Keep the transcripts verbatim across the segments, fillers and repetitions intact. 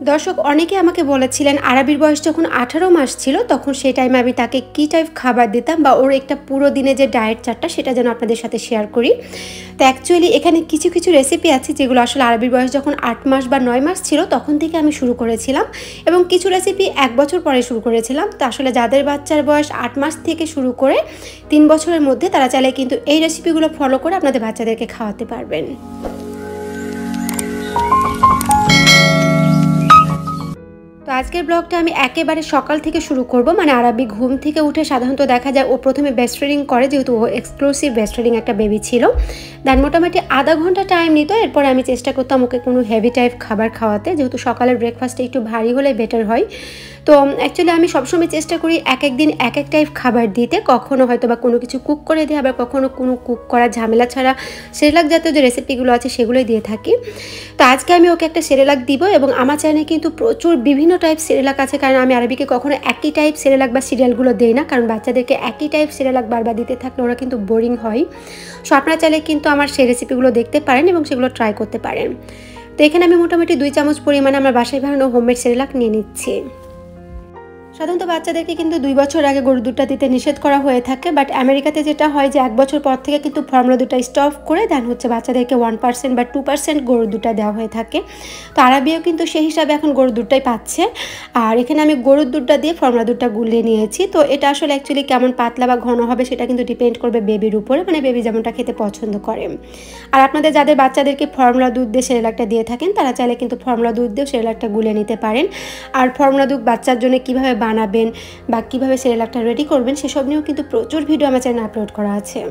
দর্শক অনেকে আমাকে বলেছিলেন আরাবির বয়স যখন আঠারো মাস ছিল তখন সেই টাইমে আমি তাকে কী টাইপ খাবার দিতাম বা ওর একটা পুরো দিনে যে ডায়েট চার্টটা সেটা যেন আপনাদের সাথে শেয়ার করি। তো অ্যাকচুয়ালি এখানে কিছু কিছু রেসিপি আছে যেগুলো আসলে আরাবির বয়স যখন আট মাস বা নয় মাস ছিল তখন থেকে আমি শুরু করেছিলাম, এবং কিছু রেসিপি এক বছর পরে শুরু করেছিলাম। তো আসলে যাদের বাচ্চার বয়স আট মাস থেকে শুরু করে তিন বছরের মধ্যে তারা চাইলে কিন্তু এই রেসিপিগুলো ফলো করে আপনাদের বাচ্চাদেরকে খাওয়াতে পারবেন। তো আজকের ব্লগটা আমি একেবারে সকাল থেকে শুরু করব। মানে আরাবি ঘুম থেকে উঠে সাধারণত দেখা যায় ও প্রথমে ব্রেস্ট ফিডিং করে, যেহেতু ও এক্সক্লুসিভ ব্রেস্ট ফিডিং একটা বেবি ছিল। দেন মোটামুটি আধা ঘন্টা টাইম নিত। এরপরে আমি চেষ্টা করতাম ওকে কোনো হেভি টাইপ খাবার খাওয়াতে, যেহেতু সকালের ব্রেকফাস্টে একটু ভারী হলে বেটার হয়। তো অ্যাকচুয়ালি আমি সবসময় চেষ্টা করি এক এক দিন এক এক টাইপ খাবার দিতে, কখনো হয়তো বা কোনো কিছু কুক করে দিই, আবার কখনো কোনো কুক করা ঝামেলা ছাড়া সেরেলাক জাতীয় যে রেসিপিগুলো আছে সেগুলোই দিয়ে থাকি। তো আজকে আমি ওকে একটা সেরেলাক দিব, এবং আমার চ্যানেলে কিন্তু প্রচুর বিভিন্ন টাইপ সেরেলাক আছে, কারণ আমি আরবিকে কখনো একই টাইপ সেরেলাক বা সিরিয়ালগুলো দিই না, কারণ বাচ্চাদেরকে একই টাইপ সেরেলাক বারবার দিতে থাকলে ওরা কিন্তু বোরিং হয়। সো আপনারা চাইলে কিন্তু আমার সেই রেসিপিগুলো দেখতে পারেন এবং সেগুলো ট্রাই করতে পারেন। তো এখানে আমি মোটামুটি দুই চামচ পরিমাণে আমার বাসায় বানানো হোমমেড সেরেলাক নিয়ে নিচ্ছি। সাধারণত বাচ্চাদেরকে কিন্তু দুই বছর আগে গরুর দুধটা দিতে নিষেধ করা হয়ে থাকে, বাট আমেরিকাতে যেটা হয় যে এক বছর পর থেকে কিন্তু ফর্মুলা দুধটা স্টপ করে দেন হচ্ছে বাচ্চাদেরকে ওয়ান পার্সেন্ট বা টু পার্সেন্ট গরুর দুধটা দেওয়া হয়ে থাকে। তো আরাবিও কিন্তু সেই হিসাবে এখন গরুর দুধটাই পাচ্ছে। আর এখানে আমি গরুর দুধটা দিয়ে ফর্মুলা দুধটা গুলিয়ে নিয়েছি। তো এটা আসলে অ্যাকচুয়ালি কেমন পাতলা বা ঘন হবে সেটা কিন্তু ডিপেন্ড করবে বেবির উপরে, মানে বেবি যেমনটা খেতে পছন্দ করে। আর আপনাদের যাদের বাচ্চাদেরকে ফর্মুলা দুধ দিয়ে সেরেলাকটা দিয়ে থাকেন তারা চাইলে কিন্তু ফর্মুলা দুধ দিয়ে সেরেলাকটা গুলিয়ে নিতে পারেন। আর ফর্মুলা দুধ বাচ্চার জন্য কীভাবে বানাবেন বা কীভাবে সেরেলাকটা রেডি করবেন সেসব নিয়েও কিন্তু প্রচুর ভিডিও আমার চ্যানেলে আপলোড করা আছে।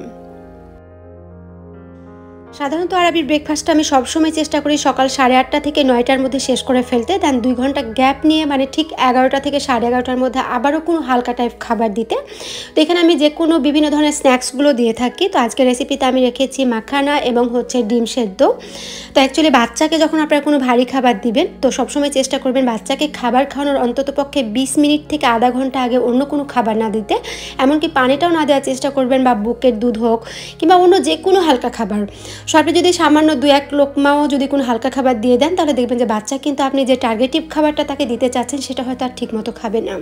সাধারণত আরবির ব্রেকফাস্টটা আমি সবসময় চেষ্টা করি সকাল সাড়ে আটটা থেকে নয়টার মধ্যে শেষ করে ফেলতে, দেন দুই ঘন্টা গ্যাপ নিয়ে মানে ঠিক এগারোটা থেকে সাড়ে এগারোটার মধ্যে আবারও কোনো হালকা টাইপ খাবার দিতে। তো এখানে আমি যে কোনো বিভিন্ন ধরনের স্ন্যাক্সগুলো দিয়ে থাকি। তো আজকের রেসিপিতে আমি রেখেছি মাখানা এবং হচ্ছে ডিম সেদ্ধ। তো অ্যাকচুয়ালি বাচ্চাকে যখন আপনারা কোনো ভারী খাবার দিবেন তো সবসময় চেষ্টা করবেন বাচ্চাকে খাবার খাওয়ানোর অন্তত পক্ষে বিশ মিনিট থেকে আধা ঘন্টা আগে অন্য কোনো খাবার না দিতে, এমনকি পানিটাও না দেওয়ার চেষ্টা করবেন, বা বুকের দুধ হোক কিংবা অন্য যে কোনো হালকা খাবার। সো আপনি যদি সামান্য দু এক লোকমাও যদি কোনো হালকা খাবার দিয়ে দেন তাহলে দেখবেন যে বাচ্চা কিন্তু আপনি যে টার্গেটিভ খাবারটা তাকে দিতে চাচ্ছেন সেটা হয়তো আর ঠিকমতো খাবে না।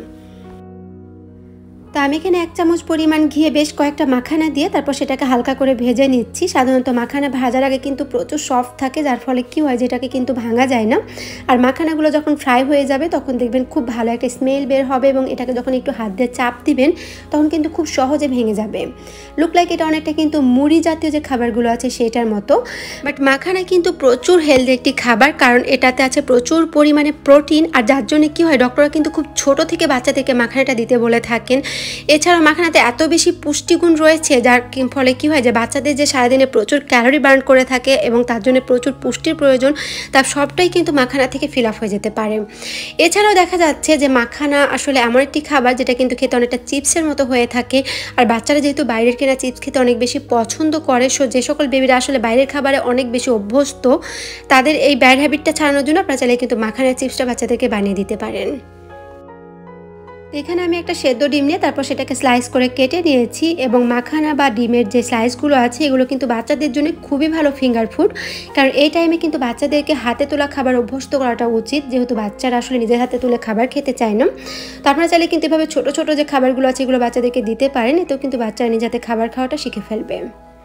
তো আমি এখানে এক চামচ পরিমাণ ঘিয়ে বেশ কয়েকটা মাখানা দিয়ে তারপর সেটাকে হালকা করে ভেজে নিচ্ছি। সাধারণত মাখানা ভাজার আগে কিন্তু প্রচুর সফট থাকে, যার ফলে কী হয় যেটাকে কিন্তু ভাঙা যায় না। আর মাখানাগুলো যখন ফ্রাই হয়ে যাবে তখন দেখবেন খুব ভালো একটা স্মেল বের হবে, এবং এটাকে যখন একটু হাত দিয়ে চাপ দিবেন তখন কিন্তু খুব সহজে ভেঙে যাবে। লুক লাইক এটা অনেকটা কিন্তু মুড়ি জাতীয় যে খাবারগুলো আছে সেটার মতো, বাট মাখানা কিন্তু প্রচুর হেলদি একটি খাবার, কারণ এটাতে আছে প্রচুর পরিমাণে প্রোটিন। আর যার জন্য কী হয় ডক্টররা কিন্তু খুব ছোট থেকে বাচ্চাদেরকে মাখানাটা দিতে বলে থাকেন। এছাড়াও মাখানাতে এত বেশি পুষ্টিগুণ রয়েছে যার ফলে কী হয় যে বাচ্চাদের যে সারাদিনে প্রচুর ক্যালোরি বার্ন করে থাকে এবং তার জন্য প্রচুর পুষ্টির প্রয়োজন, তার সবটাই কিন্তু মাখানা থেকে ফিল আপ হয়ে যেতে পারে। এছাড়াও দেখা যাচ্ছে যে মাখানা আসলে এমন একটি খাবার যেটা কিন্তু খেতে অনেকটা চিপসের মতো হয়ে থাকে। আর বাচ্চারা যেহেতু বাইরের কেনা চিপস খেতে অনেক বেশি পছন্দ করে, সো যে সকল বেবিরা আসলে বাইরের খাবারে অনেক বেশি অভ্যস্ত তাদের এই ব্যাড হ্যাবিটটা ছাড়ানোর জন্য আপনারা চাইলে কিন্তু মাখানার চিপসটা বাচ্চাদেরকে বানিয়ে দিতে পারেন। এখানে আমি একটা সেদ্ধ ডিম নিয়ে তারপর সেটাকে স্লাইস করে কেটে নিয়েছি, এবং মাখানা বা ডিমের যে স্লাইসগুলো আছে এগুলো কিন্তু বাচ্চাদের জন্য খুবই ভালো ফিঙ্গার ফুড, কারণ এই টাইমে কিন্তু বাচ্চাদেরকে হাতে তোলা খাবার অভ্যস্ত করাটা উচিত, যেহেতু বাচ্চারা আসলে নিজের হাতে তুলে খাবার খেতে চায় না। তো আপনারা চাইলে কিন্তু এভাবে ছোটো ছোটো যে খাবারগুলো আছে এগুলো বাচ্চাদেরকে দিতে পারেন, এতেও কিন্তু বাচ্চারা নিজের হাতে খাবার খাওয়াটা শিখে ফেলবে।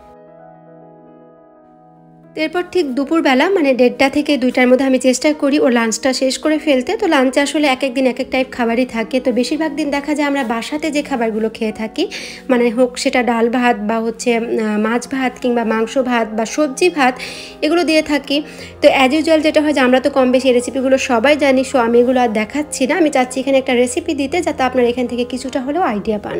এরপর ঠিক দুপুরবেলা মানে দেড়টা থেকে দুইটার মধ্যে আমি চেষ্টা করি ও লাঞ্চটা শেষ করে ফেলতে। তো লাঞ্চে আসলে এক এক দিন এক এক টাইপ খাবারই থাকে। তো বেশিরভাগ দিন দেখা যায় আমরা বাসাতে যে খাবারগুলো খেয়ে থাকি, মানে হোক সেটা ডাল ভাত বা হচ্ছে মাছ ভাত কিংবা মাংস ভাত বা সবজি ভাত, এগুলো দিয়ে থাকি। তো অ্যাজ ইউজুয়াল যেটা হয় যে আমরা তো কম বেশি এই রেসিপিগুলো সবাই জানি, সো আমি এগুলো আর দেখাচ্ছি না। আমি চাচ্ছি এখানে একটা রেসিপি দিতে যাতে আপনারা এখান থেকে কিছুটা হলেও আইডিয়া পান।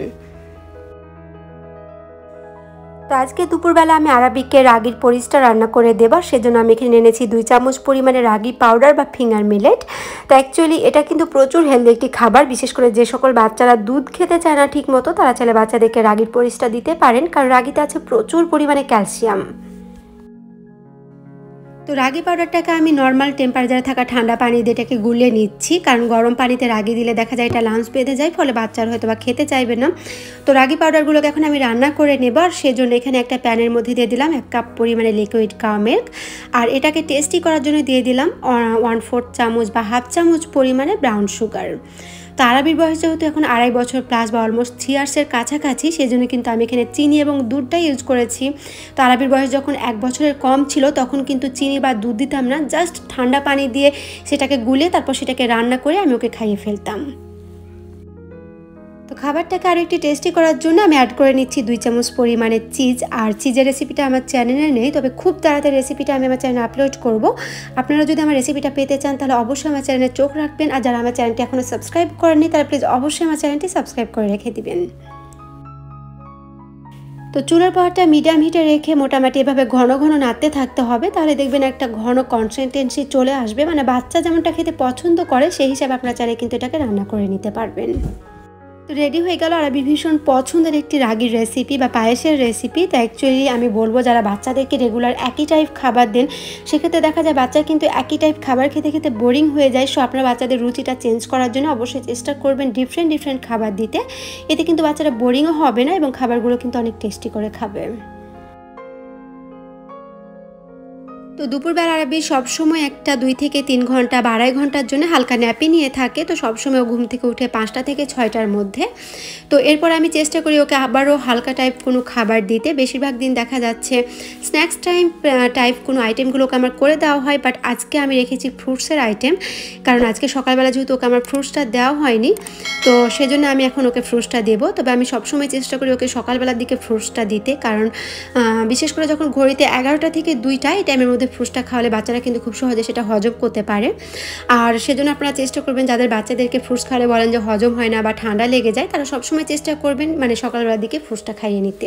তো আজকে দুপুরবেলা আমি আরাবিককে রাগির পরিসটা রান্না করে দেবার, সেজন্য আমি এখানে এনেছি দুই চামচ পরিমাণে রাগি পাউডার বা ফিঙ্গার মিলেট। তো অ্যাকচুয়ালি এটা কিন্তু প্রচুর হেলদি একটি খাবার, বিশেষ করে যে সকল বাচ্চারা দুধ খেতে চায় না ঠিক মতো তারা চাইলে বাচ্চাদেরকে রাগির পরিসটা দিতে পারেন, কারণ রাগিতে আছে প্রচুর পরিমাণে ক্যালসিয়াম। তো রাগি পাউডারটাকে আমি নর্মাল টেম্পারেচারে থাকা ঠান্ডা পানি দিয়ে এটাকে গুলিয়ে নিচ্ছি, কারণ গরম পানিতে রাগি দিলে দেখা যায় এটা লাঞ্চ বেঁধে যায়, ফলে বাচ্চারা হয়তো বা খেতে চাইবে না। তো রাগি পাউডারগুলোকে এখন আমি রান্না করে নেব, আর সেজন্য এখানে একটা প্যানের মধ্যে দিয়ে দিলাম এক কাপ পরিমাণে লিকুইড কাও মিল্ক, আর এটাকে টেস্টি করার জন্য দিয়ে দিলাম ওয়ান ফোর্থ চামচ বা হাফ চামচ পরিমাণে ব্রাউন সুগার। তো আরাবির বয়স যেহেতু এখন আড়াই বছর প্লাস বা অলমোস্ট থ্রি ইয়ার্সের কাছাকাছি, সেই জন্য কিন্তু আমি এখানে চিনি এবং দুধটাই ইউজ করেছি। তো আরাবির বয়স যখন এক বছরের কম ছিল তখন কিন্তু চিনি বা দুধ দিতাম না, জাস্ট ঠান্ডা পানি দিয়ে সেটাকে গুলে তারপর সেটাকে রান্না করে আমি ওকে খাইয়ে ফেলতাম। তো খাবারটাকে আরও একটু টেস্টি করার জন্য আমি অ্যাড করে নিচ্ছি দুই চামচ পরিমাণে চিজ, আর চিজের রেসিপিটা আমার চ্যানেলে নেই, তবে খুব তাড়াতাড়ি রেসিপিটা আমি আমার চ্যানেলে আপলোড করব। আপনারা যদি আমার রেসিপিটা পেতে চান তাহলে অবশ্যই আমার চ্যানেলে চোখ রাখবেন, আর যারা আমার চ্যানেলটি এখনও সাবস্ক্রাইব করেননি তারা প্লিজ অবশ্যই আমার চ্যানেলটি সাবস্ক্রাইব করে রেখে দিবেন। তো চুলার পাহাড়টা মিডিয়াম হিটে রেখে মোটামুটি এভাবে ঘন ঘন নাড়তে থাকতে হবে, তাহলে দেখবেন একটা ঘন কনসিস্টেন্সি চলে আসবে, মানে বাচ্চা যেমনটা খেতে পছন্দ করে সেই হিসাবে আপনারা চাইলে কিন্তু এটাকে রান্না করে নিতে পারবেন। তো রেডি হয়ে গেল আরাবির ভীষণ পছন্দের একটি রাগির রেসিপি বা পায়েসের রেসিপি। তো অ্যাকচুয়ালি আমি বলবো যারা বাচ্চাদেরকে রেগুলার একই টাইপ খাবার দেন সেক্ষেত্রে দেখা যায় বাচ্চা কিন্তু একই টাইপ খাবার খেতে খেতে বোরিং হয়ে যায়। সো আপনারা বাচ্চাদের রুচিটা চেঞ্জ করার জন্য অবশ্যই চেষ্টা করবেন ডিফারেন্ট ডিফারেন্ট খাবার দিতে, এতে কিন্তু বাচ্চারা বোরিংও হবে না এবং খাবারগুলো কিন্তু অনেক টেস্টি করে খাবে। তো দুপুরবেলা আরাবি সবসময় একটা দুই থেকে তিন ঘন্টা বা আড়াই ঘন্টার জন্য হালকা ন্যাপি নিয়ে থাকে। তো সবসময় ঘুম থেকে উঠে পাঁচটা থেকে ছয়টার মধ্যে। তো এরপর আমি চেষ্টা করি ওকে আবারও হালকা টাইপ কোনো খাবার দিতে। বেশিরভাগ দিন দেখা যাচ্ছে স্ন্যাক্স টাইম টাইপ কোনো আইটেমগুলো ওকে আমার করে দেওয়া হয়, বাট আজকে আমি রেখেছি ফ্রুটসের আইটেম, কারণ আজকে সকালবেলা যেহেতু ওকে আমার ফ্রুটসটা দেওয়া হয়নি, তো সেজন্য আমি এখন ওকে ফ্রুটসটা দেবো। তবে আমি সবসময় চেষ্টা করি ওকে সকালবেলার দিকে ফ্রুটসটা দিতে, কারণ বিশেষ করে যখন ঘড়িতে এগারোটা থেকে দুইটা এই টাইমের মধ্যে ফ্রুটসটা খাওয়ালে বাচ্চারা কিন্তু খুব সহজে সেটা হজম করতে পারে। আর সেজন্য আপনারা চেষ্টা করবেন যাদের বাচ্চাদেরকে ফ্রুটস খাওয়ালে বলেন যে হজম হয় না বা ঠান্ডা লেগে যায়, তারা সবসময় চেষ্টা করবেন মানে সকালবেলার দিকে ফ্রুটসটা খাইয়ে নিতে।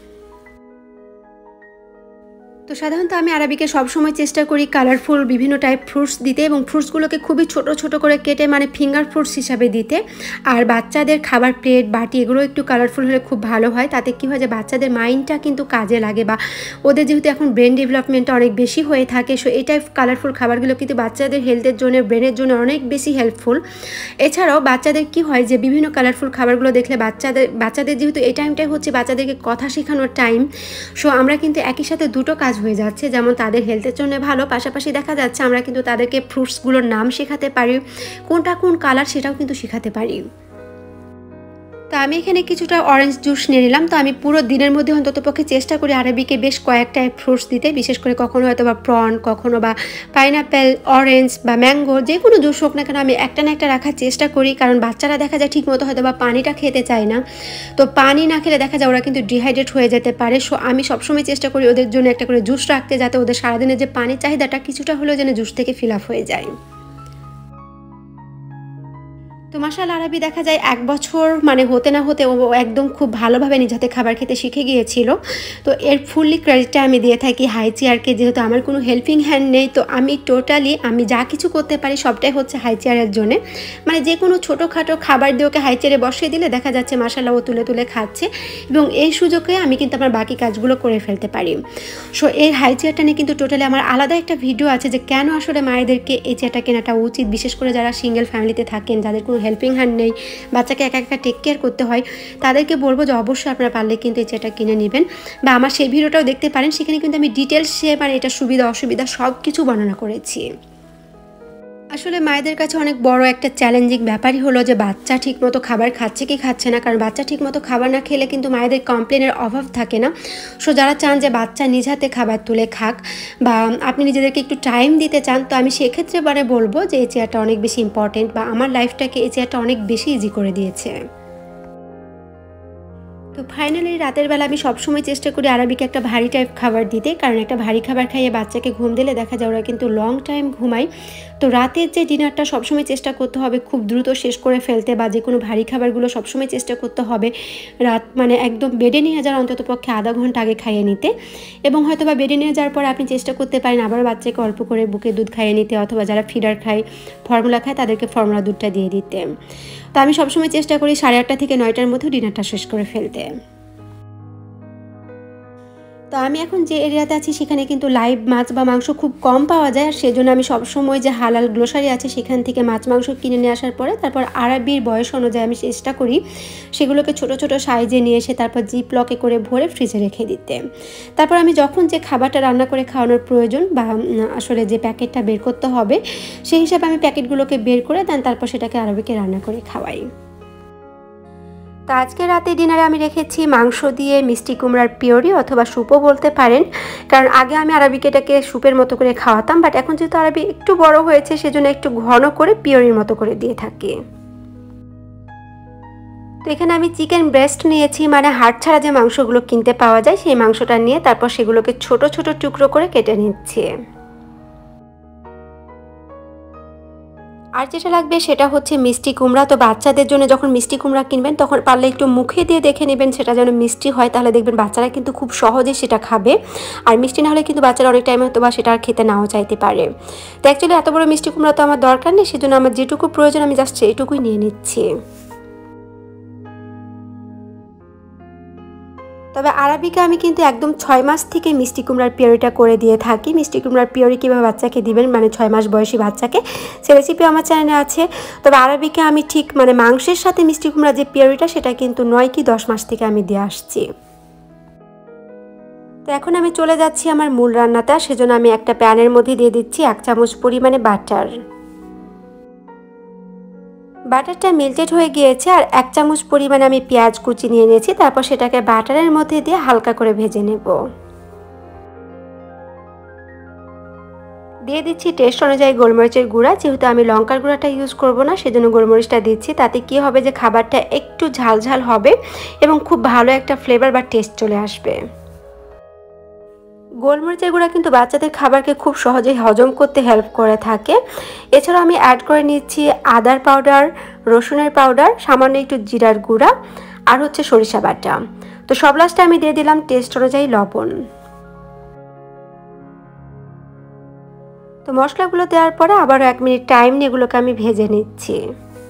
তো সাধারণত আমি আরাবিকে সবসময় চেষ্টা করি কালারফুল বিভিন্ন টাইপ ফ্রুটস দিতে এবং ফ্রুটসগুলোকে খুবই ছোট ছোট করে কেটে মানে ফিঙ্গার ফ্রুটস হিসাবে দিতে। আর বাচ্চাদের খাবার প্লেট বাটি এগুলো একটু কালারফুল হলে খুব ভালো হয়, তাতে কী হয় যে বাচ্চাদের মাইন্ডটা কিন্তু কাজে লাগে বা ওদের যেহেতু এখন ব্রেন ডেভেলপমেন্টটা অনেক বেশি হয়ে থাকে, সো এই টাইপ কালারফুল খাবারগুলো কিন্তু বাচ্চাদের হেলথের জন্য ব্রেনের জন্য অনেক বেশি হেল্পফুল। এছাড়াও বাচ্চাদের কি হয় যে বিভিন্ন কালারফুল খাবারগুলো দেখলে বাচ্চাদের বাচ্চাদের যেহেতু এই টাইমটাই হচ্ছে বাচ্চাদেরকে কথা শেখানোর টাইম, সো আমরা কিন্তু একই সাথে দুটো কাজ হয়ে যাচ্ছে, যেমন তাদের হেলথের জন্য ভালো, পাশাপাশি দেখা যাচ্ছে আমরা কিন্তু তাদেরকে ফ্রুটসগুলোর নাম শেখাতে পারি, কোনটা কোন কালার সেটাও কিন্তু শেখাতে পারি। তো আমি এখানে কিছুটা অরেঞ্জ জুস নিয়ে নিলাম। তো আমি পুরো দিনের মধ্যে অন্ততপক্ষে চেষ্টা করি আরাবিকে বেশ কয়েকটা ফ্রুটস দিতে, বিশেষ করে কখনো হয়তো বা প্রন, কখনো বা পাইনাপেল, অরেঞ্জ বা ম্যাঙ্গো, যে কোনো জুস হোক না কেন আমি একটা না একটা রাখার চেষ্টা করি, কারণ বাচ্চারা দেখা যায় ঠিকমতো হয়তো বা পানিটা খেতে চায় না। তো পানি না খেলে দেখা যায় ওরা কিন্তু ডিহাইড্রেট হয়ে যেতে পারে। সো আমি সবসময় চেষ্টা করি ওদের জন্য একটা করে জুস রাখতে, যাতে ওদের সারাদিনের যে পানির চাহিদাটা কিছুটা হলেও যেন জুস থেকে ফিল আপ হয়ে যায়। তো মাশাআল্লাহ আরাবি দেখা যায় এক বছর মানে হতে না হতে ও একদম খুব ভালোভাবে নিজ হাতে খাবার খেতে শিখে গিয়েছিল। তো এর ফুললি ক্রেডিটটা আমি দিয়ে থাকি হাই চেয়ারকে, যেহেতু আমার কোনো হেল্পিং হ্যান্ড নেই। তো আমি টোটালি আমি যা কিছু করতে পারি সবটাই হচ্ছে হাই চেয়ারের জন্য, মানে যে কোনো ছোটোখাটো খাবার দিয়ে ওকে হাই চেয়ারে বসিয়ে দিলে দেখা যাচ্ছে মাশাআল্লাহ ও তুলে তুলে খাচ্ছে, এবং এই সুযোগে আমি কিন্তু আমার বাকি কাজগুলো করে ফেলতে পারি। সো এই হাই চেয়ারটা নিয়ে কিন্তু টোটালি আমার আলাদা একটা ভিডিও আছে যে কেন আসলে মায়েদেরকে এই চেয়ারটা কেনাটা উচিত, বিশেষ করে যারা সিঙ্গেল ফ্যামিলিতে থাকেন, যাদের কোনো হেল্পিং হ্যান্ড নেই, বাচ্চাকে একা একা টেক কেয়ার করতে হয়, তাদেরকে বলবো যে অবশ্যই আপনারা পারলে কিন্তু এই চেয়ারটা কিনে নেবেন, বা আমার সেই ভিডিওটাও দেখতে পারেন, সেখানে কিন্তু আমি ডিটেলসে মানে এটা সুবিধা অসুবিধা সব কিছু বর্ণনা করেছি। আসলে মায়েদের কাছে অনেক বড় একটা চ্যালেঞ্জিং ব্যাপারই হলো যে বাচ্চা ঠিকমতো খাবার খাচ্ছে কি খাচ্ছে না, কারণ বাচ্চা ঠিকমতো খাবার না খেলে কিন্তু মায়েদের কমপ্লেনের অভাব থাকে না। সো যারা চান যে বাচ্চা নিজ হাতে খাবার তুলে খাক বা আপনি নিজেদেরকে একটু টাইম দিতে চান, তো আমি সেক্ষেত্রে মানে বলবো যে এই চেয়ারটা অনেক বেশি ইম্পর্টেন্ট, বা আমার লাইফটাকে এই চেয়ারটা অনেক বেশি ইজি করে দিয়েছে। তো ফাইনালি রাতের বেলা আমি সবসময় চেষ্টা করি আরাবিকে একটা ভারী টাইপ খাবার দিতে, কারণ একটা ভারী খাবার খাইয়ে বাচ্চাকে ঘুম দিলে দেখা যায় ওরা কিন্তু লং টাইম ঘুমায়। তো রাতের যে ডিনারটা সবসময় চেষ্টা করতে হবে খুব দ্রুত শেষ করে ফেলতে, বা যে কোনো ভারী খাবারগুলো সবসময় চেষ্টা করতে হবে রাত মানে একদম বেডে নিয়ে যাওয়ার অন্তত পক্ষে আধা ঘন্টা আগে খাইয়ে নিতে, এবং হয়তো বা বেডে নিয়ে যাওয়ার পর আপনি চেষ্টা করতে পারেন আবার বাচ্চাকে অল্প করে বুকে দুধ খাইয়ে নিতে, অথবা যারা ফিডার খায় ফর্মুলা খায় তাদেরকে ফর্মুলা দুধটা দিয়ে দিতে। তো আমি সবসময় চেষ্টা করি সাড়ে আটটা থেকে নয়টার মধ্যে ডিনারটা শেষ করে ফেলতে। তো আমি এখন যে এরিয়াতে আছি সেখানে কিন্তু লাইভ মাছ বা মাংস খুব কম পাওয়া যায়, আর সেজন্য আমি সবসময় যে হালাল গ্লোসারি আছে সেখান থেকে মাছ মাংস কিনে নিয়ে আসার পরে তারপর আরবির বয়স অনুযায়ী আমি চেষ্টা করি সেগুলোকে ছোট ছোট সাইজে নিয়ে এসে তারপর জিপ লকে করে ভরে ফ্রিজে রেখে দিতে। তারপর আমি যখন যে খাবারটা রান্না করে খাওয়ানোর প্রয়োজন বা আসলে যে প্যাকেটটা বের করতে হবে সেই হিসাবে আমি প্যাকেটগুলোকে বের করে দেন তারপর সেটাকে আরবিকে রান্না করে খাওয়াই। তো আজকে রাতে ডিনারে আমি রেখেছি মাংস দিয়ে মিষ্টি কুমড়ার পিওরি অথবা স্যুপও বলতে পারেন, কারণ আগে আমি আরবিকে এটাকে স্যুপের মতো করে খাওয়াতাম, বাট এখন যেহেতু আরবি একটু বড় হয়েছে সেজন্য একটু ঘন করে পিওরির মতো করে দিয়ে থাকি। তো এখানে আমি চিকেন ব্রেস্ট নিয়েছি, মানে হাড় ছাড়া যে মাংসগুলো কিনতে পাওয়া যায় সেই মাংসটা নিয়ে তারপর সেগুলোকে ছোট ছোট টুকরো করে কেটে নিচ্ছি। আর যেটা লাগবে সেটা হচ্ছে মিষ্টি কুমড়া। তো বাচ্চাদের জন্য যখন মিষ্টি কুমড়া কিনবেন তখন পারলে একটু মুখে দিয়ে দেখে নেবেন সেটা যেন মিষ্টি হয়, তাহলে দেখবেন বাচ্চারা কিন্তু খুব সহজে সেটা খাবে। আর মিষ্টি না হলে কিন্তু বাচ্চারা অনেক টাইমে হয়তো বা সেটা আর খেতে নাও চাইতে পারে। তো অ্যাকচুয়ালি এত বড় মিষ্টি কুমড়া তো আমার দরকার নেই, সেজন্য আমার যেটুকু প্রয়োজন আমি জাস্ট সেইটুকুই নিয়ে নিচ্ছি। তবে আরবিকে আমি কিন্তু একদম ছয় মাস থেকে মিষ্টি কুমড়ার পিওরিটা করে দিয়ে থাকি। মিষ্টি কুমড়ার পিওরি কীভাবে বাচ্চাকে দিবেন, মানে ছয় মাস বয়সী বাচ্চাকে, সে রেসিপি আমার চ্যানেলে আছে। তবে আরবিকে আমি ঠিক মানে মাংসের সাথে মিষ্টি কুমড়ার যে পিওরিটা সেটা কিন্তু নয় কি দশ মাস থেকে আমি দিয়ে আসছি। তো এখন আমি চলে যাচ্ছি আমার মূল রান্নাটা, সেজন্য আমি একটা প্যানের মধ্যে দিয়ে দিচ্ছি এক চামচ পরিমাণে বাটার। বাটারটা মেল্টেড হয়ে গিয়েছে আর এক চামচ পরিমাণে আমি পেঁয়াজ কুচি নিয়ে নিয়েছি, তারপর সেটাকে বাটারের মধ্যে দিয়ে হালকা করে ভেজে নেব। দিয়ে দিচ্ছি টেস্ট অনুযায়ী গোলমরিচের গুঁড়া, যেহেতু আমি লঙ্কার গুঁড়াটা ইউজ করব না সেজন্য গোলমরিচটা দিচ্ছি। তাতে কি হবে যে খাবারটা একটু ঝাল ঝাল হবে এবং খুব ভালো একটা ফ্লেভার বা টেস্ট চলে আসবে। গোলমরিচের গুঁড়া কিন্তু বাচ্চাদের খাবারকে খুব সহজেই হজম করতে হেল্প করে থাকে। এছাড়াও আমি অ্যাড করে নিচ্ছি আদার পাউডার, রসুনের পাউডার, সামান্য একটু জিরার গুঁড়া আর হচ্ছে সরিষা বাটা। তো সব লাস্টে আমি দিয়ে দিলাম টেস্ট অনুযায়ী লবণ। তো মশলাগুলো দেওয়ার পরে আবারও এক মিনিট টাইম নিয়ে এগুলোকে আমি ভেজে নিচ্ছি।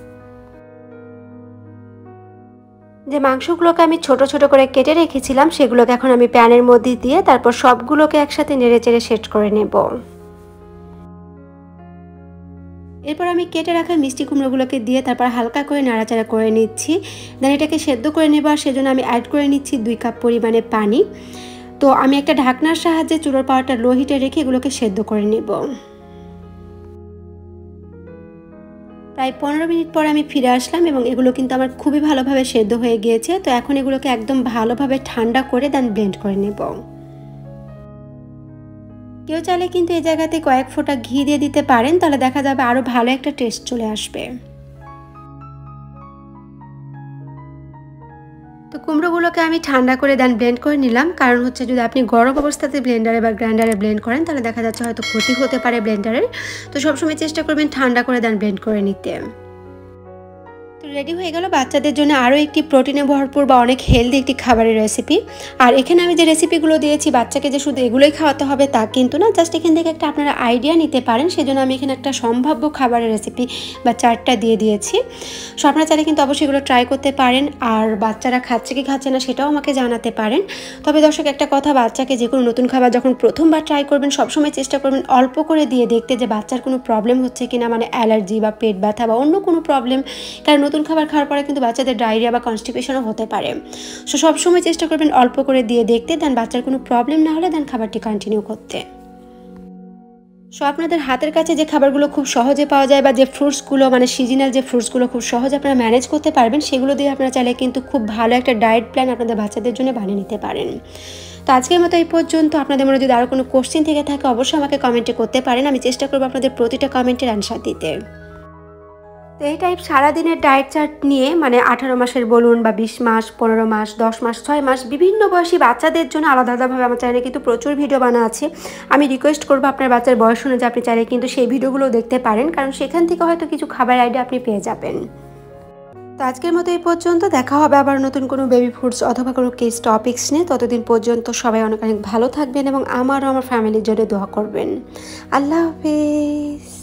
যে মাংসগুলোকে আমি ছোট ছোট করে কেটে রেখেছিলাম সেগুলোকে এখন আমি প্যানের মধ্যে দিয়ে তারপর সবগুলোকে একসাথে নেড়ে চেড়ে সেট করে নেব। এরপর আমি কেটে রাখা মিষ্টি কুমড়োগুলোকে দিয়ে তারপর হালকা করে নাড়াচাড়া করে নিচ্ছি। দেন এটাকে সেদ্ধ করে নেব, আর সেজন্য আমি অ্যাড করে নিচ্ছি দুই কাপ পরিমাণে পানি। তো আমি একটা ঢাকনার সাহায্যে চুলোর পাওয়ারটা লো হিটে রেখে এগুলোকে সেদ্ধ করে নেব। প্রায় পনেরো মিনিট পর আমি ফিরে আসলাম এবং এগুলো কিন্তু আমার খুবই ভালোভাবে সেদ্ধ হয়ে গিয়েছে। তো এখন এগুলোকে একদম ভালোভাবে ঠান্ডা করে দেন ব্লেন্ড করে নেব। কেউ চাইলে কিন্তু এই জায়গাতে কয়েক ফোঁটা ঘি দিয়ে দিতে পারেন, তাহলে দেখা যাবে আরও ভালো একটা টেস্ট চলে আসবে। তো কুমড়োগুলোকে আমি ঠান্ডা করে দেন ব্লেন্ড করে নিলাম, কারণ হচ্ছে যদি আপনি গরম অবস্থাতে ব্লেন্ডারে বা গ্রাইন্ডারে ব্লেন্ড করেন তাহলে দেখা যাচ্ছে হয়তো ক্ষতি হতে পারে ব্লেন্ডারের। তো সবসময় চেষ্টা করবেন ঠান্ডা করে দেন ব্লেন্ড করে নিতে। তো রেডি হয়ে গেল বাচ্চাদের জন্য আরও একটি প্রোটিনে ভরপুর বা অনেক হেলদি একটি খাবারের রেসিপি। আর এখানে আমি যে রেসিপিগুলো দিয়েছি বাচ্চাকে যে শুধু এগুলোই খাওয়াতে হবে তা কিন্তু না, জাস্ট এখান থেকে একটা আপনারা আইডিয়া নিতে পারেন। সেজন্য আমি এখানে একটা সম্ভাব্য খাবারের রেসিপি বা চার্টটা দিয়ে দিয়েছি। সো আপনারা চাইলে কিন্তু অবশ্যই এগুলো ট্রাই করতে পারেন, আর বাচ্চারা খাচ্ছে কি খাচ্ছে না সেটাও আমাকে জানাতে পারেন। তবে দর্শক একটা কথা, বাচ্চাকে যে কোনো নতুন খাবার যখন প্রথমবার ট্রাই করবেন সবসময় চেষ্টা করবেন অল্প করে দিয়ে দেখতে যে বাচ্চার কোনো প্রবলেম হচ্ছে কিনা, মানে অ্যালার্জি বা পেট ব্যথা বা অন্য কোনো প্রবলেম। কারণ নতুন খাবার খাওয়ার পরে কিন্তু বাচ্চাদের ডায়রিয়া বা কনস্টিপেশনও হতে পারে। সো সবসময় চেষ্টা করবেন অল্প করে দিয়ে দেখতে, দেন বাচ্চার কোনো প্রবলেম না হলে দেন খাবারটি কন্টিনিউ করতে। সো আপনাদের হাতের কাছে যে খাবারগুলো খুব সহজে পাওয়া যায় বা যে ফ্রুটসগুলো মানে সিজনাল যে ফ্রুটসগুলো খুব সহজে আপনারা ম্যানেজ করতে পারবেন সেগুলো দিয়ে আপনারা চাইলে কিন্তু খুব ভালো একটা ডায়েট প্ল্যান আপনাদের বাচ্চাদের জন্য বানিয়ে নিতে পারেন। তো আজকের মতো এই পর্যন্ত। আপনাদের মনে যদি আরও কোনো কোশ্চেন থেকে থাকে অবশ্যই আমাকে কমেন্টে করতে পারেন, আমি চেষ্টা করবো আপনাদের প্রতিটা কমেন্টের অ্যান্সার দিতে। তো এই টাইপ সারাদিনের ডায়েট চার্ট নিয়ে মানে আঠারো মাসের বলুন বা বিশ মাস, পনেরো মাস, দশ মাস, ছয় মাস বিভিন্ন বয়সী বাচ্চাদের জন্য আলাদা আলাদাভাবে আমার চ্যানেলে কিন্তু প্রচুর ভিডিও বানা আছে। আমি রিকোয়েস্ট করবো আপনার বাচ্চার বয়স অনুযায়ী আপনি চাইলে কিন্তু সেই ভিডিওগুলো দেখতে পারেন, কারণ সেখান থেকে হয়তো কিছু খাবার আইডিয়া আপনি পেয়ে যাবেন। তো আজকের মতো এই পর্যন্ত, দেখা হবে আবার নতুন কোনো বেবি ফুডস অথবা কোনো কেস টপিক্স নিয়ে। ততদিন পর্যন্ত সবাই অনেক অনেক ভালো থাকবেন এবং আমারও আমার ফ্যামিলির জন্য দোয়া করবেন। আল্লাহ হাফেজ।